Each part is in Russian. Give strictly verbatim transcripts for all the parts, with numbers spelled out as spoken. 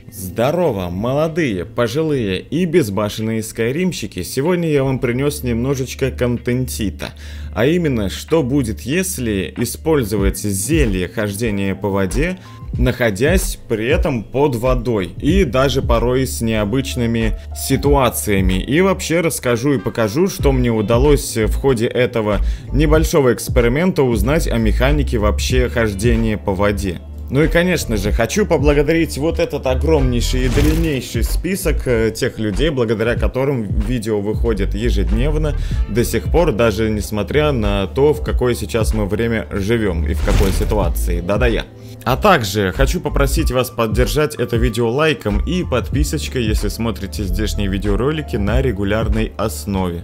Здорово, молодые, пожилые и безбашенные скайримщики. Сегодня я вам принес немножечко контентита. А именно, что будет, если использовать зелье хождения по воде, находясь при этом под водой и даже порой с необычными ситуациями. И вообще расскажу и покажу, что мне удалось в ходе этого небольшого эксперимента узнать о механике вообще хождения по воде. Ну и конечно же, хочу поблагодарить вот этот огромнейший и длиннейший список э, тех людей, благодаря которым видео выходит ежедневно до сих пор, даже несмотря на то, в какое сейчас мы время живем и в какой ситуации. Да-да я. А также хочу попросить вас поддержать это видео лайком и подписочкой, если смотрите здешние видеоролики на регулярной основе.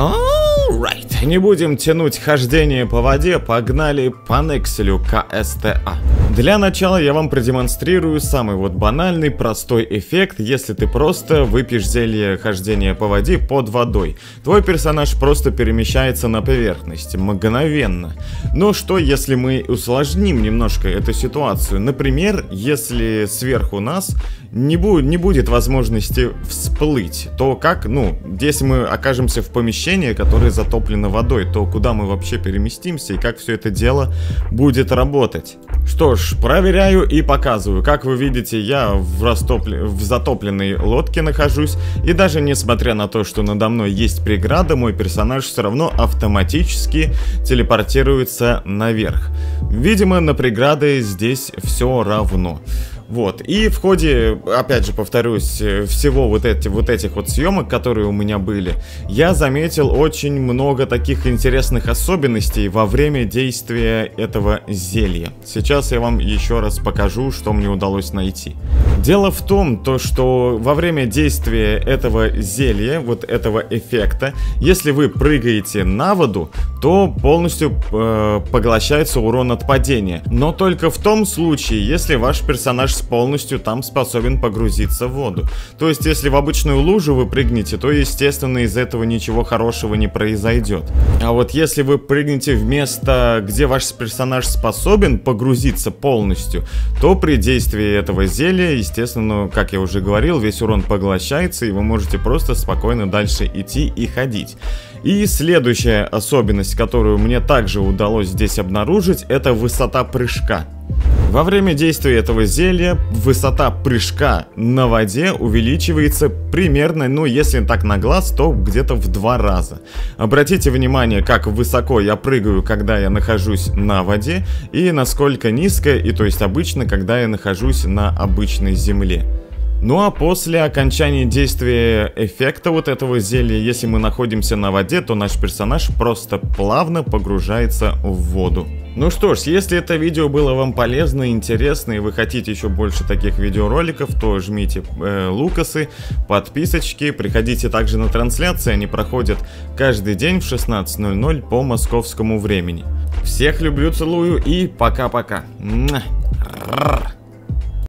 Alright, не будем тянуть хождение по воде, погнали по Некселю КСТА. Для начала я вам продемонстрирую самый вот банальный, простой эффект, если ты просто выпьешь зелье хождения по воде под водой. Твой персонаж просто перемещается на поверхность, мгновенно. Но что если мы усложним немножко эту ситуацию? Например, если сверху нас не, бу не будет возможности всплыть, то как, ну, если мы окажемся в помещении, которое затоплено водой, то куда мы вообще переместимся и как все это дело будет работать? Что ж, проверяю и показываю. Как вы видите, я в, растопле... в затопленной лодке нахожусь, и даже несмотря на то, что надо мной есть преграда, мой персонаж все равно автоматически телепортируется наверх. Видимо, на преграды здесь все равно. Вот, и в ходе, опять же повторюсь, всего вот, эти, вот этих вот съемок, которые у меня были, я заметил очень много таких интересных особенностей во время действия этого зелья. Сейчас я вам еще раз покажу, что мне удалось найти. Дело в том, то, что во время действия этого зелья, вот этого эффекта, если вы прыгаете на воду, то полностью э, поглощается урон от падения. Но только в том случае, если ваш персонаж полностью там способен погрузиться в воду. То есть, если в обычную лужу вы прыгнете, то, естественно, из этого ничего хорошего не произойдет. А вот если вы прыгнете в место, где ваш персонаж способен погрузиться полностью, то при действии этого зелья, естественно, как я уже говорил, весь урон поглощается, и вы можете просто спокойно дальше идти и ходить. И следующая особенность, которую мне также удалось здесь обнаружить, это высота прыжка. Во время действия этого зелья высота прыжка на воде увеличивается примерно, ну если так на глаз, то где-то в два раза. Обратите внимание, как высоко я прыгаю, когда я нахожусь на воде, и насколько низко, и то есть обычно, когда я нахожусь на обычной земле. Ну а после окончания действия эффекта вот этого зелья, если мы находимся на воде, то наш персонаж просто плавно погружается в воду. Ну что ж, если это видео было вам полезно, интересно, и вы хотите еще больше таких видеороликов, то жмите э, лукасы, подписочки, приходите также на трансляции, они проходят каждый день в шестнадцать ноль ноль по московскому времени. Всех люблю, целую и пока-пока.